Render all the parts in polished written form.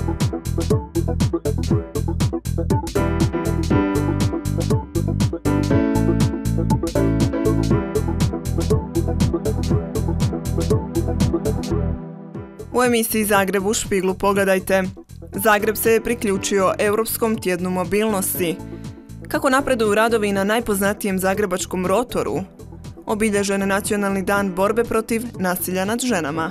U emisiji Zagreb u špiglu pogledajte. Zagreb se je priključio Europskom tjednu mobilnosti. Kako napreduju radovi na najpoznatijem zagrebačkom rotoru? Obilježen je Nacionalni dan borbe protiv nasilja nad ženama.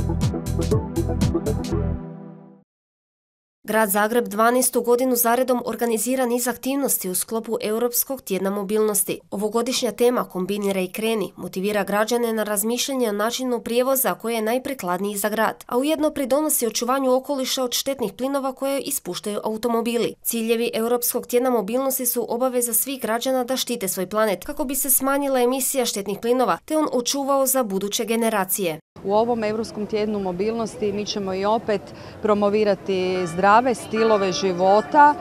Grad Zagreb 12. godinu zaredom organizira niz aktivnosti u sklopu Europskog tjedna mobilnosti. Ovogodišnja tema Kombiniraj i kreni motivira građane na razmišljanje o načinu prijevoza koji je najprikladniji za grad, a ujedno pridonosi očuvanju okoliša od štetnih plinova koje ispuštaju automobili. Ciljevi Europskog tjedna mobilnosti su obaveza svih građana da štite svoj planet kako bi se smanjila emisija štetnih plinova te on očuvao za buduće generacije. U ovom Europskom tjednu mobilnosti mi ćemo i opet promovirati zdrave stilove života,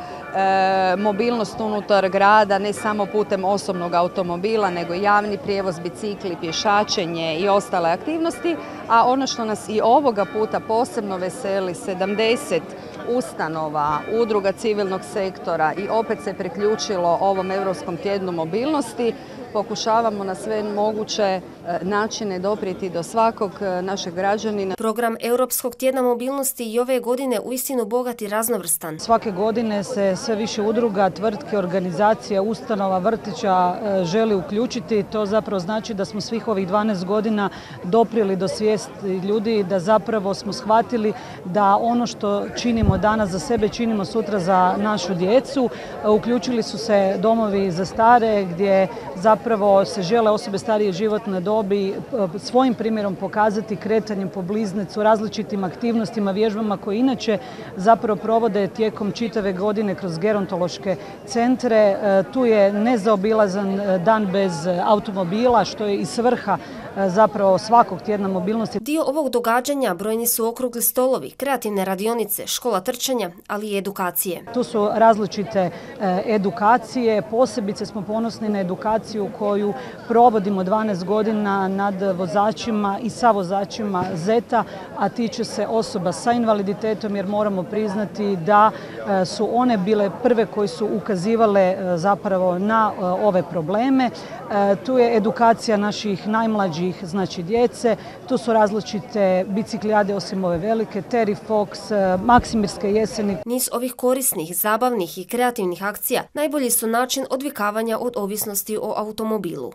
mobilnost unutar grada ne samo putem osobnog automobila nego i javni prijevoz, bicikli, pješačenje i ostale aktivnosti, a ono što nas i ovoga puta posebno veseli, 70 ustanova, udruga civilnog sektora i opet se priključilo ovom Europskom tjednu mobilnosti. Pokušavamo na sve moguće načine doprijeti do svakog našeg građanina. Program Europskog tjedna mobilnosti i ove godine uistinu bogat i raznovrstan. Svake godine se sve više udruga, tvrtke, organizacija, ustanova, vrtića želi uključiti. To zapravo znači da smo svih ovih 12 godina doprijeli do svijesti ljudi, da zapravo smo shvatili da ono što činimo danas za sebe, činimo sutra za našu djecu. Uključili su se domovi za stare gdje zapravo se žele osobe starije životne dobi svojim primjerom pokazati kretanjem po bliznicu, različitim aktivnostima, vježbama koje inače zapravo provode tijekom čitave godine kroz gerontološke centre. Tu je nezaobilazan dan bez automobila, što je i svrha zapravo svakog tjedna mobilnosti. Dio ovog događanja brojni su okrugli stolovi, kreativne radionice, škola trčanja, ali i edukacije. Tu su različite edukacije, posebice smo ponosni na edukaciju koju provodimo 12 godina nad vozačima i sa vozačima ZET-a, a tiče se osoba sa invaliditetom jer moramo priznati da su one bile prve koje su ukazivale zapravo na ove probleme. Tu je edukacija naših najmlađih, znači djece, tu su različite biciklijade osim ove velike, Terry Fox, Maksimirske jeseni. Niz ovih korisnih, zabavnih i kreativnih akcija najbolji su način odvikavanja od ovisnosti o automobilu.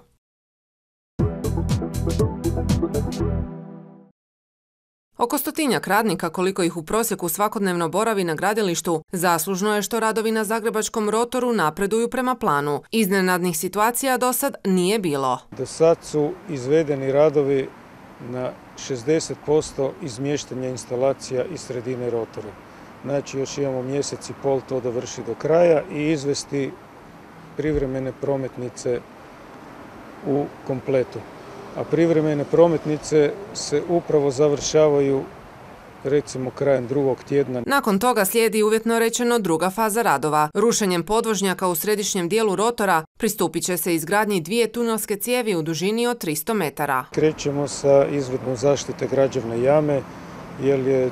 Oko 100-tinjak radnika, koliko ih u prosjeku svakodnevno boravi na gradilištu, zaslužno je što radovi na zagrebačkom rotoru napreduju prema planu. Iznenadnih situacija do sad nije bilo. Do sad su izvedeni radovi na 60% izmještanja instalacija iz sredine rotora. Znači još imamo mjesec i pol to dovrši do kraja i izvesti privremene prometnice u kompletu. A privremene prometnice se upravo završavaju recimo krajem drugog tjedna. Nakon toga slijedi uvjetno rečeno druga faza radova. Rušenjem podvožnjaka u središnjem dijelu rotora pristupit će se izgradnji 2 tunelske cijevi u dužini od 300 metara. Krećemo sa izvedbom zaštite građevne jame jer je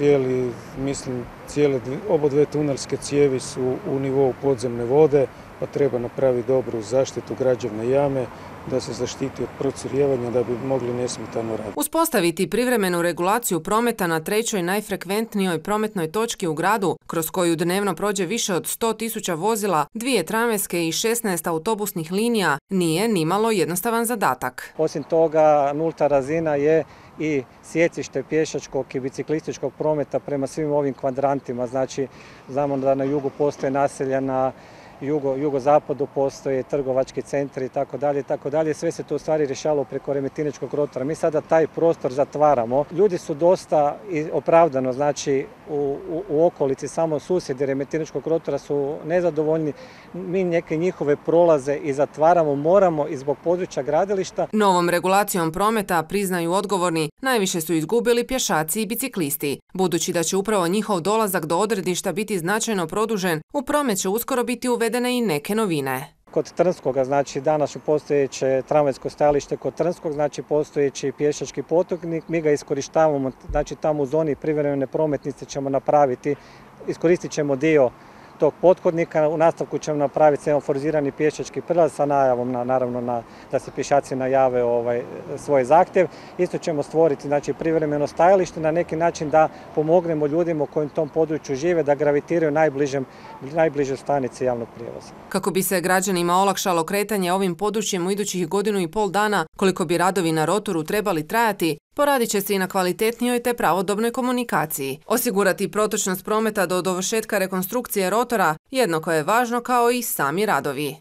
oba dve tunelske cijevi su u nivou podzemne vode, pa treba napraviti dobru zaštitu građevne jame da se zaštiti od procurjevanja da bi mogli nesmetano raditi. Uspostaviti privremenu regulaciju prometa na trećoj najfrekventnijoj prometnoj točki u gradu, kroz koju dnevno prođe više od 100.000 vozila, 2 tramvajske i 16 autobusnih linija, nije nimalo jednostavan zadatak. Osim toga, nulta razina je i sjecište pješačkog i biciklističkog prometa prema svim ovim kvadrantima. Znači, znamo da na jugu postoje naselja, na jugozapadu postoje trgovački centri itd. Sve se to u stvari rješavalo preko Remetinečkog rotora. Mi sada taj prostor zatvaramo. Ljudi su dosta opravdano, znači u okolici, samo susjedi Remetinečkog rotora su nezadovoljni. Mi neke njihove prolaze i zatvaramo, moramo i zbog područja gradilišta. Novom regulacijom prometa, priznaju odgovorni, najviše su izgubili pješaci i biciklisti. Budući da će upravo njihov dolazak do odredišta biti značajno produžen, u promet će uskoro biti uvedene i neke novine. Kod Trnskoga, znači danas postojeće tramvajsko stajalište kod Trnskog, znači postojeći pješački potoknik, mi ga iskorištavamo, znači tamo u zoni privremene prometnice ćemo napraviti, iskoristit ćemo dio tog pothodnika, u nastavku ćemo napraviti semaforizirani pješački prilaz sa najavom naravno da se pješaci najave svoj zahtjev. Isto ćemo stvoriti znači privremeno stajalište na neki način da pomognemo ljudima koji u tom području žive da gravitiraju najbliže stanice javnog prijevoza. Kako bi se građanima olakšalo kretanje ovim područjem u idućih 1,5 dana, koliko bi radovi na rotoru trebali trajati, poradit će se i na kvalitetnijoj te pravodobnoj komunikaciji. Osigurati protočnost prometa do dovršetka rekonstrukcije rotora jednako je važno kao i sami radovi.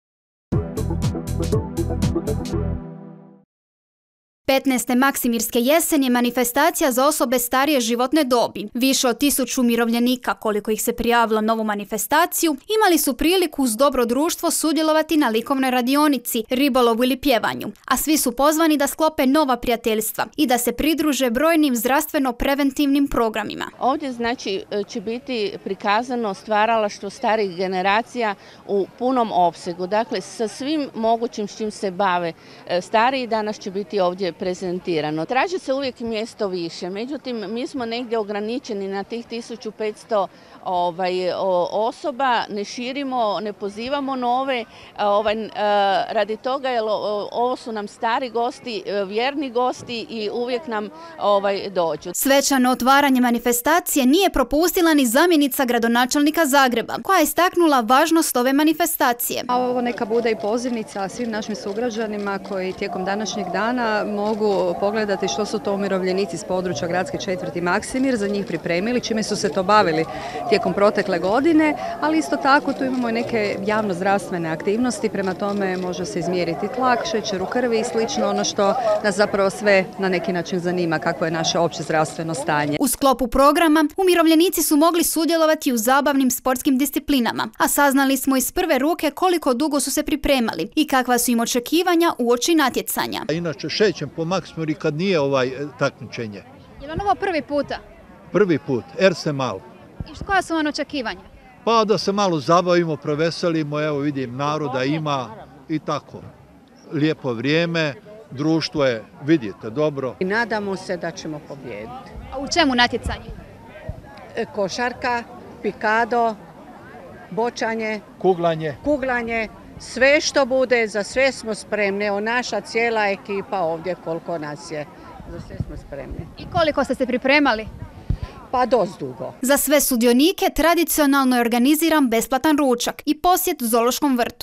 15. Maksimirske jeseni je manifestacija za osobe starije životne dobi. Više od 1000 umirovljenika, koliko ih se prijavilo na ovu manifestaciju, imali su priliku uz dobro društvo sudjelovati na likovnoj radionici, ribolovu ili pjevanju, a svi su pozvani da sklope nova prijateljstva i da se pridruže brojnim zdravstveno-preventivnim programima. Ovdje znači će biti prikazano stvaralaštvo starih generacija u punom opsegu, dakle sa svim mogućim s čim se bave stariji, danas će biti ovdje prezentirano. Traži se uvijek mjesto više, međutim mi smo negdje ograničeni na tih 1500 osoba, ne širimo, ne pozivamo nove, radi toga jer ovo su nam stari gosti, vjerni gosti i uvijek nam dođu. Svečano otvaranje manifestacije nije propustila ni zamjenica gradonačelnika Zagreba, koja je istaknula važnost ove manifestacije. A ovo neka bude i pozivnica svim našim sugrađanima koji tijekom današnjeg dana mogu pogledati što su to umirovljenici s područja gradske četvrti Maksimir za njih pripremili, čime su se to bavili tijekom protekle godine, ali isto tako tu imamo i neke javno-zdravstvene aktivnosti, prema tome može se izmjeriti tlak, šećer u krvi i slično, ono što nas zapravo sve na neki način zanima, kako je naše opće zdravstveno stanje. U sklopu programa umirovljenici su mogli sudjelovati u zabavnim sportskim disciplinama, a saznali smo iz prve ruke koliko dugo su se pripremali i kakva su im očekivanja uoči natjecanja. Inače šećem po Maksimiru kad nije takmičenje. Je li ovo prvi puta? Prvi put, erste malo. I koja su vam očekivanja? Pa da se malo zabavimo, proveselimo, evo vidim naroda ima i tako. Lijepo vrijeme, društvo je, vidite, dobro. I nadamo se da ćemo pobijediti. A u čemu natjecanje? Košarka, pikado, bočanje, kuglanje. Sve što bude, za sve smo spremni. Evo naša cijela ekipa ovdje, koliko nas je, za sve smo spremni. I koliko ste se pripremali? Pa dosta dugo. Za sve sudionike tradicionalno je organiziran besplatan ručak i posjet zoološkom vrtu.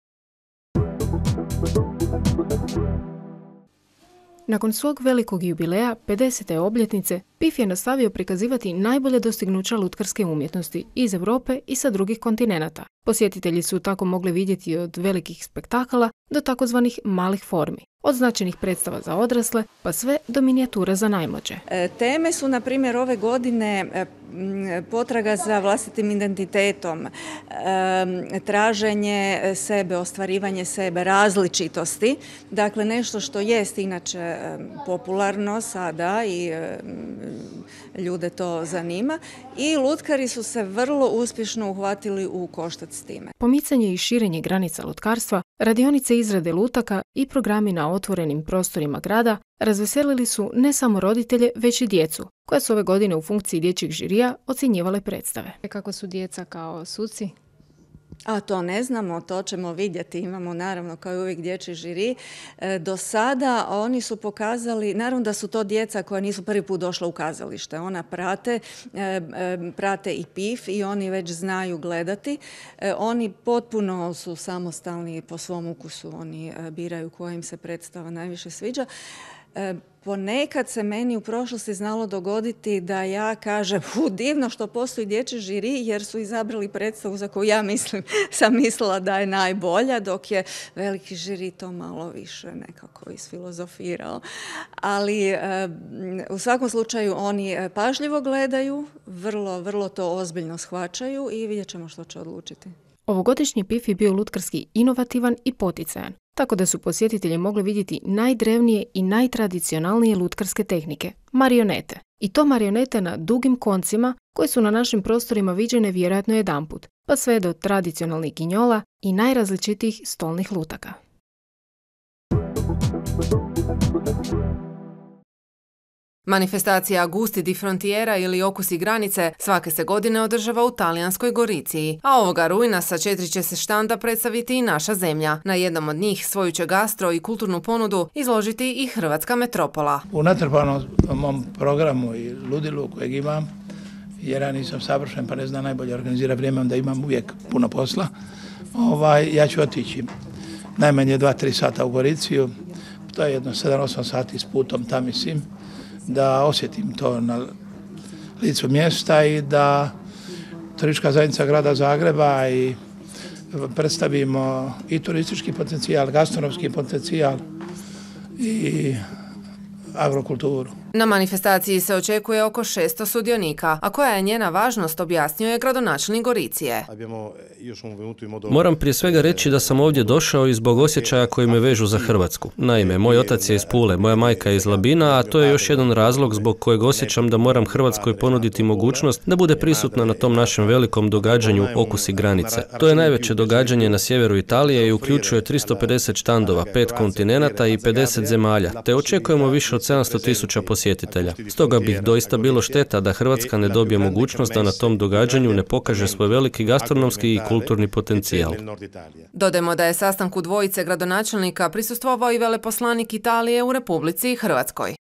Nakon svog velikog jubileja, 50. obljetnice, PIF je nastavio prikazivati najbolje dostignuća lutkarske umjetnosti iz Europe i sa drugih kontinenata. Posjetitelji su tako mogli vidjeti od velikih spektakala do takozvanih malih formi. Od značajnih predstava za odrasle pa sve do minijatura za najmlađe. Teme su, na primjer, ove godine potraga za vlastitim identitetom, traženje sebe, ostvarivanje sebe, različitosti. Dakle, nešto što jest inače popularno sada i ljude to zanima. I lutkari su se vrlo uspješno uhvatili u koštac s time. Pomicanje i širenje granica lutkarstva, radionice izrade lutaka i programi na otvorenim prostorima grada razveselili su ne samo roditelje, već i djecu, koja su ove godine u funkciji dječjih žirija ocjenjivale predstave. Kako su djeca kao suci? A to ne znamo, to ćemo vidjeti. Imamo naravno kao i uvijek dječji žiri. Do sada oni su pokazali, naravno da su to djeca koja nisu prvi put došla u kazalište. Ona prate i PIF i oni već znaju gledati. Oni potpuno su samostalni po svom ukusu. Oni biraju koja im se predstava najviše sviđa. Ponekad se meni u prošlosti znalo dogoditi da ja kažem divno što postoji dječji žiri jer su izabrali predstavu za koju ja sam mislila da je najbolja, dok je veliki žiri to malo više nekako isfilozofirao. Ali u svakom slučaju oni pažljivo gledaju, vrlo to ozbiljno shvaćaju i vidjet ćemo što će odlučiti. Ovogodišnji PIF je bio lutkarski inovativan i poticajan, tako da su posjetitelji mogli vidjeti najdrevnije i najtradicionalnije lutkarske tehnike – marionete. I to marionete na dugim koncima koje su na našim prostorima viđene vjerojatno jedanput, pa sve do tradicionalnih ginjola i najrazličitijih stolnih lutaka. Manifestacija Gusti di Frontiera ili Okusi granice svake se godine održava u Talijanskoj Goriciji, a ovoga rujna sa 4 će se štanda predstaviti i naša zemlja. Na jednom od njih svoju će gastro i kulturnu ponudu izložiti i hrvatska metropola. U natrpanom mom programu i ludilu kojeg imam, jer ja nisam savršen pa ne znam najbolje organizira vrijeme, da imam uvijek puno posla, ja ću otići najmanje 2-3 sata u Goriciju, to je jedno 7-8 sati s putom tam i sim, da osjetim to na licu mjesta i da turistička zajednica grada Zagreba i predstavimo i turistički potencijal, gastronomski potencijal i agrokulturu. Na manifestaciji se očekuje oko 600 sudionika, a koja je njena važnost objasnio je gradonačelnik Goricije. Moram prije svega reći da sam ovdje došao i zbog osjećaja koji me vežu za Hrvatsku. Naime, moj otac je iz Pule, moja majka je iz Labina, a to je još jedan razlog zbog kojeg osjećam da moram Hrvatskoj ponuditi mogućnost da bude prisutna na tom našem velikom događanju Okusi granice. To je najveće događanje na sjeveru Italije i uključuje 350 štandova, 5 kontinenata i 50 zemalja, te očekujemo više od 700.000 posjetitelja. Stoga bih doista bilo šteta da Hrvatska ne dobije mogućnost da na tom događanju ne pokaže svoj veliki gastronomski i kulturni potencijal. Dodajmo da je sastanku dvojice gradonačelnika prisustvovao i veleposlanik Italije u Republici Hrvatskoj.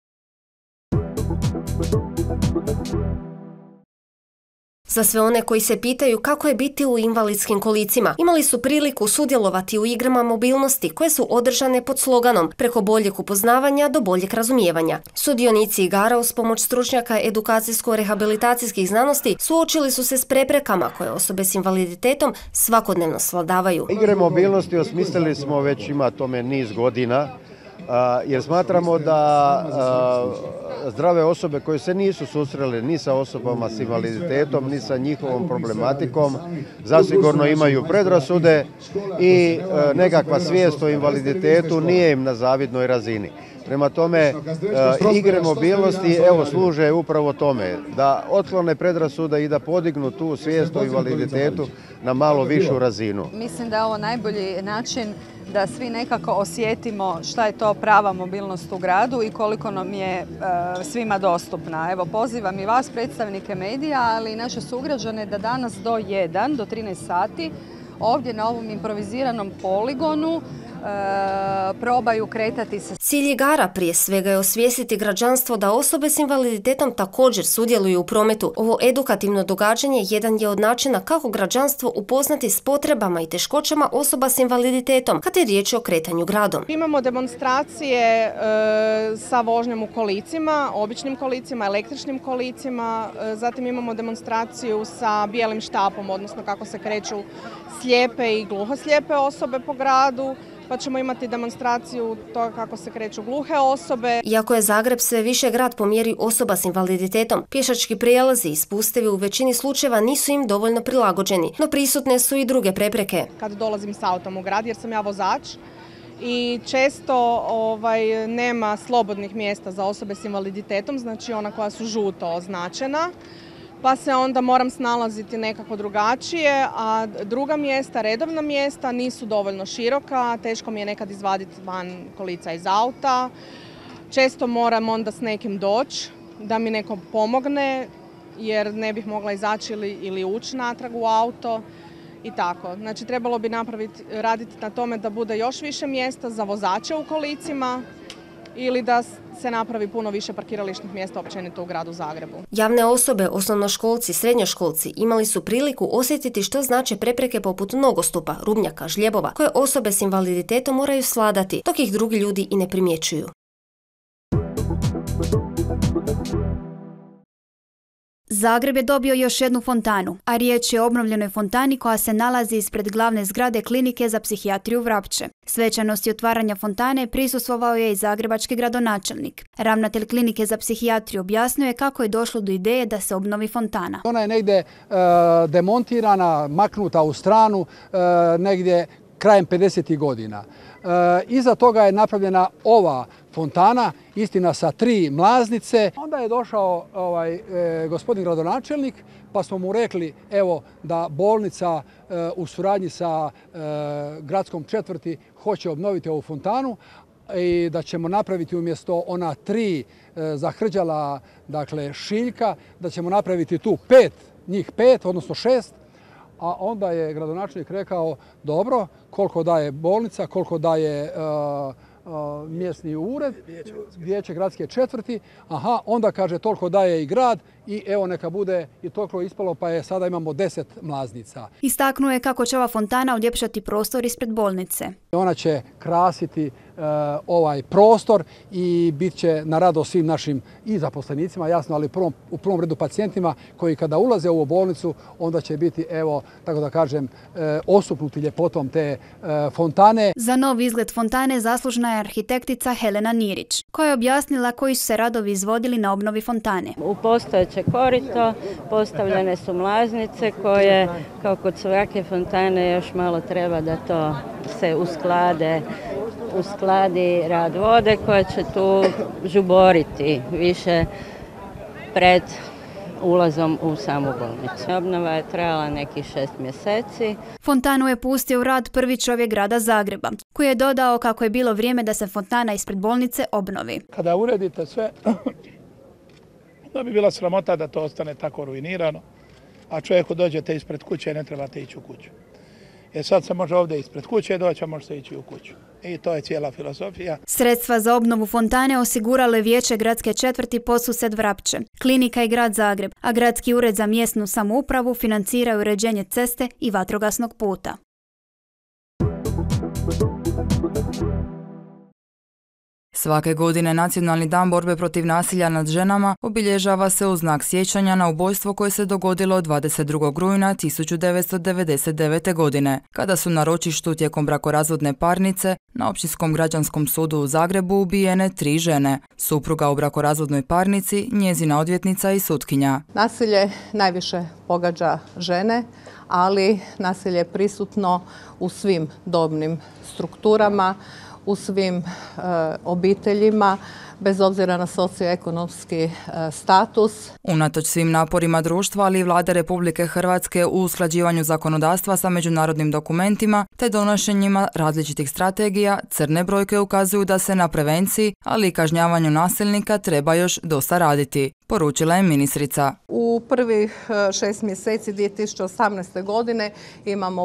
Za sve one koji se pitaju kako je biti u invalidskim kolicima, imali su priliku sudjelovati u igrama mobilnosti koje su održane pod sloganom preko boljeg upoznavanja do boljeg razumijevanja. Sudionici igara uz pomoć stručnjaka edukacijsko-rehabilitacijskih znanosti suočili su se s preprekama koje osobe s invaliditetom svakodnevno svladavaju. Igre mobilnosti osmislili smo već ima tome niz godina, jer smatramo da zdrave osobe koje se nisu susrele ni sa osobama s invaliditetom, ni sa njihovom problematikom, zasigurno imaju predrasude i nekakva svijest o invaliditetu nije im na zavidnoj razini. Prema tome, igre mobilnosti služe upravo tome, da otklone predrasude i da podignu tu svijest o invaliditetu na malo višu razinu. Mislim da je ovo najbolji način da svi nekako osjetimo šta je to prava mobilnost u gradu i koliko nam je svima dostupna. Evo, pozivam i vas, predstavnike medija, ali i naše sugrađane da danas do 13 sati ovdje na ovom improviziranom poligonu probaju kretati se. Cilj igara prije svega je osvijestiti građanstvo da osobe s invaliditetom također sudjeluju u prometu. Ovo edukativno događanje jedan je od načina kako građanstvo upoznati s potrebama i teškoćama osoba s invaliditetom kad je riječ o kretanju gradom. Imamo demonstracije sa vožnjom u kolicima, običnim kolicima, električnim kolicima, zatim imamo demonstraciju sa bijelim štapom, odnosno kako se kreću slijepe i gluhoslijepe osobe po gradu. Pa ćemo imati demonstraciju toga kako se kreću gluhe osobe. Iako je Zagreb sve više grad po mjeri osoba s invaliditetom, pješački prijelazi i spustevi u većini slučajeva nisu im dovoljno prilagođeni, no prisutne su i druge prepreke. Kad dolazim s autom u grad, jer sam ja vozač, i često nema slobodnih mjesta za osobe s invaliditetom, znači ona koja su žuto označena, pa se onda moram snalaziti nekako drugačije, a druga mjesta, redovna mjesta, nisu dovoljno široka, teško mi je nekad izvaditi van kolica iz auta, često moram onda s nekim doći da mi neko pomogne, jer ne bih mogla izaći ili ući natrag u auto i tako. Znači trebalo bi raditi na tome da bude još više mjesta za vozače u kolicima ili da se napravi puno više parkirališnih mjesta općenito u gradu Zagrebu. Javne osobe, osnovnoškolci, srednjoškolci imali su priliku osjetiti što znače prepreke poput nogostupa, rubnjaka, žljebova, koje osobe s invaliditetom moraju svladati, dok ih drugi ljudi i ne primjećuju. Zagreb je dobio još jednu fontanu, a riječ je o obnovljenoj fontani koja se nalazi ispred glavne zgrade Klinike za psihijatriju Vrapče. Svečanosti otvaranja fontane prisustvovao je i zagrebački gradonačelnik. Ravnatelj Klinike za psihijatriju objasnio je kako je došlo do ideje da se obnovi fontana. Ona je negdje demontirana, maknuta u stranu, negdje krajem 50. godina. Iza toga je napravljena ova fontana, istina sa 3 mlaznice. Onda je došao gospodin gradonačelnik, pa smo mu rekli evo da bolnica u suradnji sa gradskom četvrti hoće obnoviti ovu fontanu i da ćemo napraviti umjesto ona 3 zahrđala, dakle šiljka, da ćemo napraviti tu 5, njih 5, odnosno 6. A onda je gradonačelnik rekao, dobro, koliko daje bolnica, koliko daje mjesni ured, vijeće gradske četvrti, onda kaže toliko daje i grad i evo neka bude i toliko ispalo, pa je sada imamo 10 mlaznica. Istaknuo je kako će ova fontana uljepšati prostor ispred bolnice. Ona će krasiti ovaj prostor i bit će na radost svim našim i zaposlenicima, jasno, ali u prvom redu pacijentima koji kada ulaze u ovu bolnicu, onda će biti, evo, tako da kažem, osupnuti ljepotom te fontane. Za nov izgled fontane zaslužna je arhitektica Helena Nirić, koja je objasnila koji su se radovi izvodili na obnovi fontane. U postojeće korito postavljene su mlaznice koje, kao kod svake fontane, još malo treba da to se uskladi rad vode koja će tu žuboriti više pred ulazom u samu bolnicu. Obnova je trajala nekih 6 mjeseci. Fontanu je pustio u rad prvi čovjek grada Zagreba, koji je dodao kako je bilo vrijeme da se fontana ispred bolnice obnovi. Kada uredite sve, da bi bila sramota da to ostane tako ruinirano, a čovjeku dođete ispred kuće i ne trebate ići u kuću. Jer sad se može ovdje ispred kuće doći, a može se ići u kuću. I to je cijela filozofija. Sredstva za obnovu fontane osigurale vijeće gradske četvrti Podsused Vrapče, klinika i grad Zagreb, a gradski ured za mjesnu samoupravu financiraju uređenje ceste i vatrogasnog puta. Svake godine Nacionalni dan borbe protiv nasilja nad ženama obilježava se u znak sjećanja na ubojstvo koje se dogodilo 22. rujna 1999. godine, kada su na ročištu tijekom brakorazvodne parnice na Općinskom građanskom sudu u Zagrebu ubijene 3 žene, supruga u brakorazvodnoj parnici, njezina odvjetnica i sutkinja. Nasilje najviše pogađa žene, ali nasilje je prisutno u svim dobnim strukturama, u svim obiteljima, bez obzira na socioekonomski status. Unatoč svim naporima društva, ali i Vlade Republike Hrvatske u usklađivanju zakonodavstva sa međunarodnim dokumentima te donošenjima različitih strategija, crne brojke ukazuju da se na prevenciji, ali i kažnjavanju nasilnika treba još dosta raditi, poručila je ministrica. U prvih 6 mjeseci 2018. godine imamo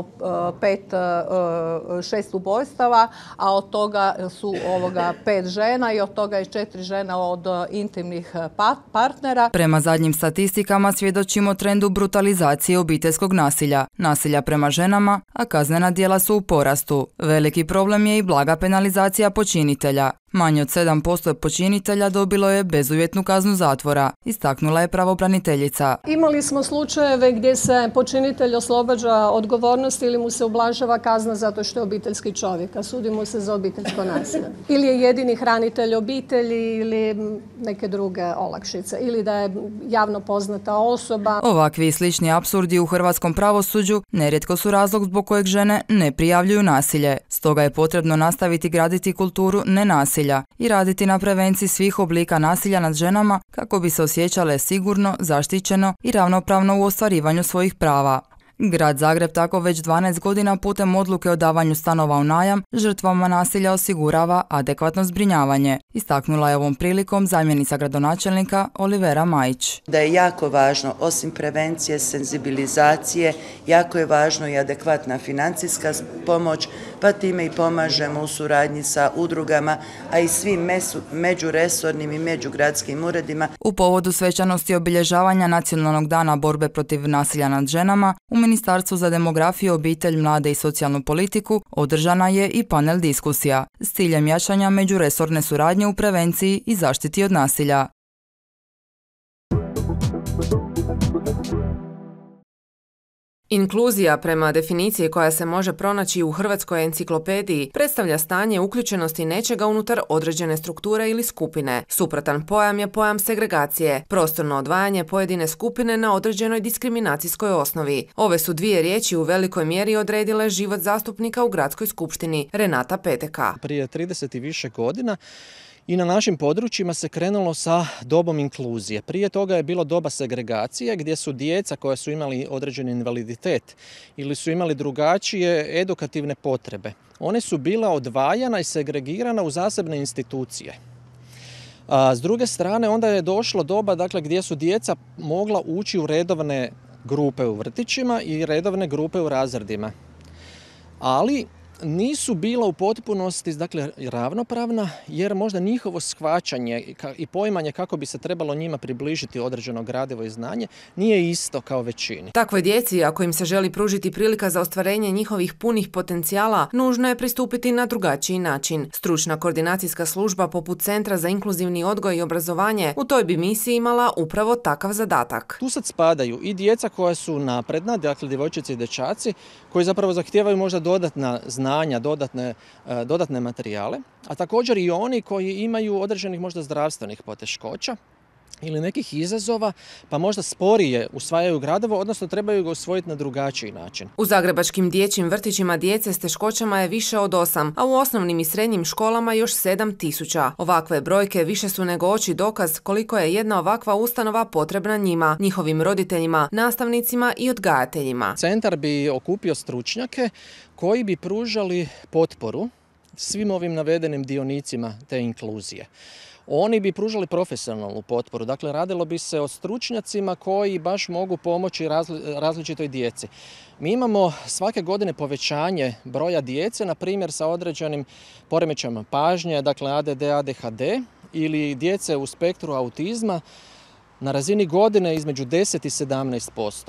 6 ubojstava, a od toga su 5 žena i od toga je 4 žena od intimnih partnera. Prema zadnjim statistikama svjedočimo trendu brutalizacije obiteljskog nasilja, nasilja prema ženama, a kaznena djela su u porastu. Veliki problem je i blaga penalizacija počinitelja. Manje od 7% počinitelja dobilo je bezuvjetnu kaznu zatvora, istaknula je pravobraniteljica. Imali smo slučajeve gdje se počinitelj oslobađa odgovornosti ili mu se ublažava kazna zato što je obiteljski čovjek, a sudi mu se za obiteljsko nasilje. Ili je jedini hranitelj obitelji ili neke druge olakšice, ili da je javno poznata osoba. Ovakvi i slični apsurdi u hrvatskom pravosuđu nerijetko su razlog zbog kojeg žene ne prijavljuju nasilje. Stoga je potrebno nastaviti graditi kulturu nenasilja i raditi na prevenciji svih oblika nasilja nad ženama kako bi se osjećale sigurno, zaštićeno i ravnopravno u ostvarivanju svojih prava. Grad Zagreb tako već 12 godina putem odluke o davanju stanova u najam žrtvama nasilja osigurava adekvatno zbrinjavanje, istaknula je ovom prilikom zamjenica gradonačelnika Olivera Majić. Da je jako važno, osim prevencije, senzibilizacije, jako je važno i adekvatna financijska pomoć, pa time i pomažemo u suradnji sa udrugama, a i svim međuresornim i međugradskim uredima. U povodu svečanosti obilježavanja Nacionalnog dana borbe protiv nasilja nad ženama, u Ministarstvu za demografiju, obitelj, mlade i socijalnu politiku održana je i panel diskusija s ciljem jačanja međuresorne suradnje u prevenciji i zaštiti od nasilja. Inkluzija, prema definiciji koja se može pronaći u Hrvatskoj enciklopediji, predstavlja stanje uključenosti nečega unutar određene strukture ili skupine. Suprotan pojam je pojam segregacije, prostorno odvajanje pojedine skupine na određenoj diskriminacijskoj osnovi. Ove su dvije riječi u velikoj mjeri odredile život zastupnika u Gradskoj skupštini, Renata Peteka. Prije 30 i više godina I na našim područjima se krenulo sa dobom inkluzije. Prije toga je bilo doba segregacije gdje su djeca koja su imali određeni invaliditet ili su imali drugačije edukativne potrebe. One su bila odvajana i segregirana u zasebne institucije. A s druge strane onda je došlo doba gdje su djeca mogla ući u redovne grupe u vrtićima i redovne grupe u razredima. Ali nisu bila u potpunosti ravnopravna jer možda njihovo shvaćanje i poimanje kako bi se trebalo njima približiti određeno gradivo i znanje nije isto kao većini. Takvoj djeci, ako im se želi pružiti prilika za ostvarenje njihovih punih potencijala, nužno je pristupiti na drugačiji način. Stručna koordinacijska služba poput Centra za inkluzivni odgoj i obrazovanje u toj bi misiji imala upravo takav zadatak. Tu sad spadaju i djeca koja su napredna, dakle djevojčice i dečaci, koji zapravo zahtijevaju možda dodatna znanja, dodatne materijale, a također i oni koji imaju određenih možda zdravstvenih poteškoća ili nekih izazova, pa možda sporije usvajaju gradivo, odnosno trebaju ga usvojiti na drugačiji način. U zagrebačkim dječjim vrtićima djece s teškoćama je više od 8, a u osnovnim i srednjim školama još 7.000. Ovakve brojke više su nego oči dokaz koliko je jedna ovakva ustanova potrebna njima, njihovim roditeljima, nastavnicima i odgajateljima. Centar bi okupio stručnjake koji bi pružali potporu svim ovim navedenim dionicima te inkluzije. Oni bi pružali profesionalnu potporu, dakle radilo bi se o stručnjacima koji baš mogu pomoći različitoj djeci. Mi imamo svake godine povećanje broja djece, na primjer sa određenim poremećajima pažnje, dakle ADD, ADHD ili djece u spektru autizma na razini godine između 10 i 17%.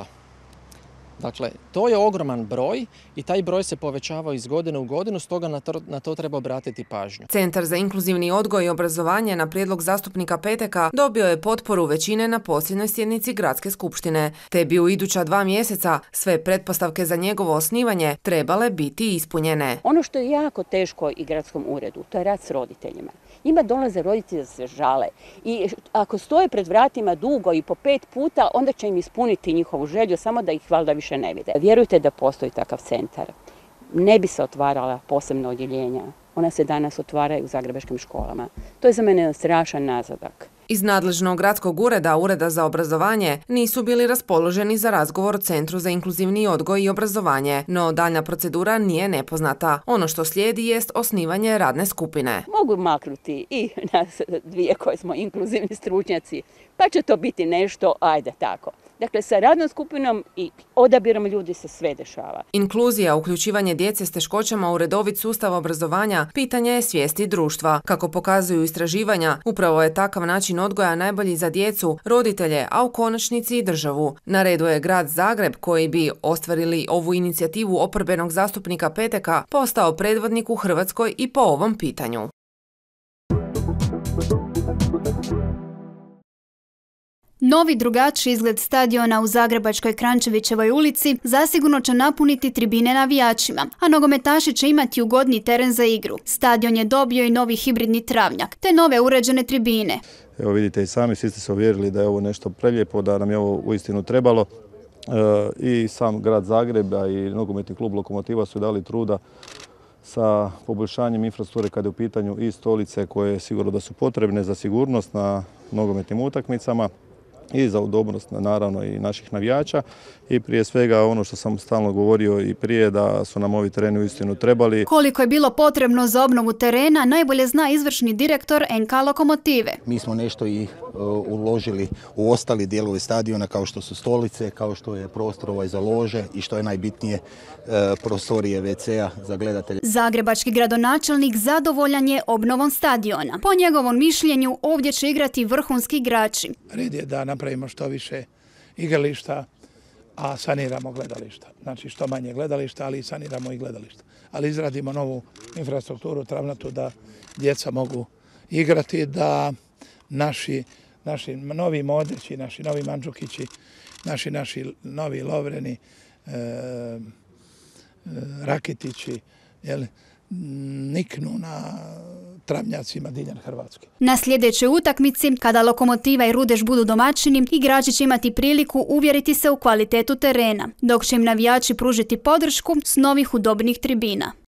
Dakle, to je ogroman broj i taj broj se povećava iz godine u godinu, stoga na to treba obratiti pažnju. Centar za inkluzivni odgoj i obrazovanje na prijedlog zastupnika Peteka dobio je potporu većine na posljednjoj sjednici Gradske skupštine, te bi u iduća 2 mjeseca sve pretpostavke za njegovo osnivanje trebale biti ispunjene. Ono što je jako teško i gradskom uredu, to je rad s roditeljima. Njima dolaze roditelji da se žale i ako stoje pred vratima dugo i po 5 puta, onda će im ispuniti njihovu želju, samo da ih valjda više ne vide. Vjerujte da postoji takav centar. Ne bi se otvarala posebna odjeljenja. Ona se danas otvaraju u zagrebačkim školama. To je za mene strašan nazadak. Iz nadležnog gradskog ureda, Ureda za obrazovanje, nisu bili raspoloženi za razgovor o Centru za inkluzivni odgoj i obrazovanje, no daljna procedura nije nepoznata. Ono što slijedi jest osnivanje radne skupine. Mogu maknuti i nas dvije koje smo inkluzivni stručnjaci, pa će to biti nešto, ajde tako. Dakle, sa radnom skupinom i odabirom ljudi se sve dešava. Inkluzija, uključivanje djece s teškoćama u redovit sustav obrazovanja, pitanje je svijesti društva. Kako pokazuju istraživanja, upravo je takav način odgoja najbolji za djecu, roditelje, a u konačnici i državu. Na redu je grad Zagreb koji bi, ostvarili ovu inicijativu oporbenog zastupnika Peteka, postao predvodnik u Hrvatskoj i po ovom pitanju. Novi drugačiji izgled stadiona u zagrebačkoj Krančevićevoj ulici zasigurno će napuniti tribine navijačima, a nogometaši će imati ugodni teren za igru. Stadion je dobio i novi hibridni travnjak, te nove uređene tribine. Evo vidite i sami, svi ste se uvjerili da je ovo nešto prelijepo, da nam je ovo uistinu trebalo. I sam grad Zagreba i nogometni klub Lokomotiva su dali truda sa poboljšanjem infrastrukture kada je u pitanju i stolice koje sigurno da su potrebne za sigurnost na nogometnim utakmicama i za udobnost naravno i naših navijača i prije svega ono što sam stalno govorio i prije, da su nam ovi tereni uistinu trebali. Koliko je bilo potrebno za obnovu terena najbolje zna izvršni direktor NK Lokomotive. Mi smo nešto i uložili u ostali dijelovi stadiona kao što su stolice, kao što je prostor za lože i što je najbitnije prostorije WC-a za gledatelje. Zagrebački gradonačelnik zadovoljan je obnovom stadiona. Po njegovom mišljenju ovdje će igrati vrhunski igrači. Red je da napravimo što više igrališta, a saniramo gledališta. Znači što manje gledališta, ali saniramo i gledališta. Ali izradimo novu infrastrukturu travnatu da djeca mogu igrati, da naši novi Modrići, naši novi Mandžukići, naši novi Lovreni, Rakitići, niknu na travnjacima diljem Hrvatske. Na sljedećoj utakmici, kada Lokomotiva i Rudeš budu domaćini, igrači će imati priliku uvjeriti se u kvalitetu terena, dok će im navijači pružiti podršku s novih udobnih tribina.